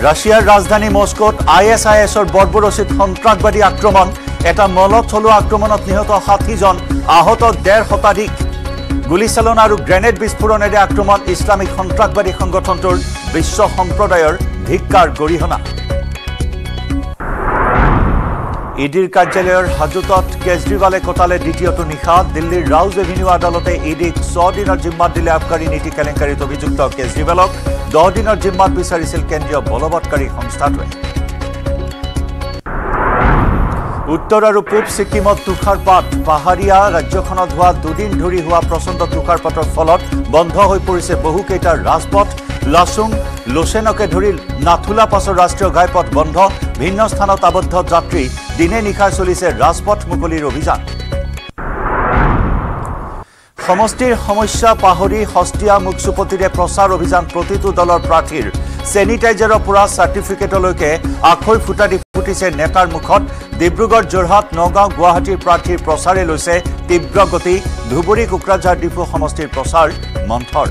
রাশিয়ার রাজধানী মস্কোত ISISৰ বৰ্বৰোচিত সন্ত্ৰাসবাদী আক্ৰমণ এটা মলত চলোৱা আক্ৰমণত নিহত 60 জন আহত 1.5 শতাধিক গুলিচালনা আৰু গ্ৰেনেড বিস্ফোৰণেৰে আক্ৰমণ ইছলামিক সন্ত্ৰাসবাদী সংগঠনটোৰ বিশ্ব সম্প্ৰদায়ৰ ধিক্কাৰ গৰিহণা ইডিৰ কাৰ্যালয়ৰ হাজতত কেজৰিৱালে কটালে দ্বিতীয়টো নিশা দিল্লীৰ ৰাউজ এভিনিউ আদালতে ইডিক 6 দিনৰ জিম্মাত দিলে আবকাৰী নীতি কেলেংকাৰীত অভিযুক্ত কেজৰিৱালক 10 দিনৰ জিম্মাত বিচাৰিছিল কেন্দ্ৰীয় বলবৎকাৰী সংস্থাটোৱে উত্তৰ আৰু পূব ছিকিমত তুষাৰপাত পাহাৰীয়া ৰাজ্যখনত হোৱা দুদিন ধৰি হোৱা প্ৰচণ্ড তুষাৰপাতৰ ফলত বন্ধ হৈ পৰিছে বহুকেইটা ৰাজপথ লাচুং লোচেনকে ধৰি নাথুলা পাছৰ ৰাষ্ট্ৰীয় ঘাইপথ বন্ধ ভিন্ন স্থানত আবদ্ধ যাত্ৰী দিনে নিশাই চলিছে ৰাজপথ মুকলিৰ অভিযান সমষ্টিৰ সমস্যা পাহৰি হস্তিয়া মুকসুপতিৰে প্ৰচাৰ অভিযান প্ৰতিটো দলৰ প্ৰাৰ্থীৰ সেনিটাইজাৰৰ পৰা সাৰ্টিফিকেটলৈকে আখৈ ফুটা দি ফুটিছে নেতাৰ মুখত ডিব্ৰুগড় যোৰহাট নগাঁও গুৱাহাটীৰ প্ৰাৰ্থীৰ প্ৰচাৰে লৈছে তীব্ৰ গতি ধুবুৰী কোকৰাঝাৰ ডিপু সমষ্টিৰ প্ৰচাৰ মন্থৰ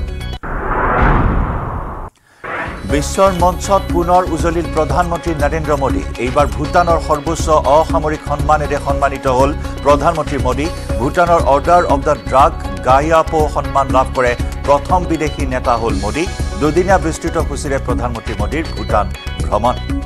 বিশ্বৰ মঞ্চত পুনৰ উজলিল প্ৰধানমন্ত্ৰী নৰেন্দ্ৰ মোদী এইবাৰ ভূটানৰ সৰ্বোচ্চ অসামৰিক সন্মানেৰে সন্মানিত হ'ল প্ৰধানমন্ত্ৰী মোদী ভূটানৰ অৰ্ডাৰ অফ দ্য ড্ৰাগ গায়াপো সন্মান লাভ কৰে প্ৰথম বিদেশী নেতা হ'ল মোদী দুদিনীয়া বিস্তৃত সূচীৰে প্ৰধানমন্ত্ৰী মোদীৰ ভূটান ভ্ৰমণ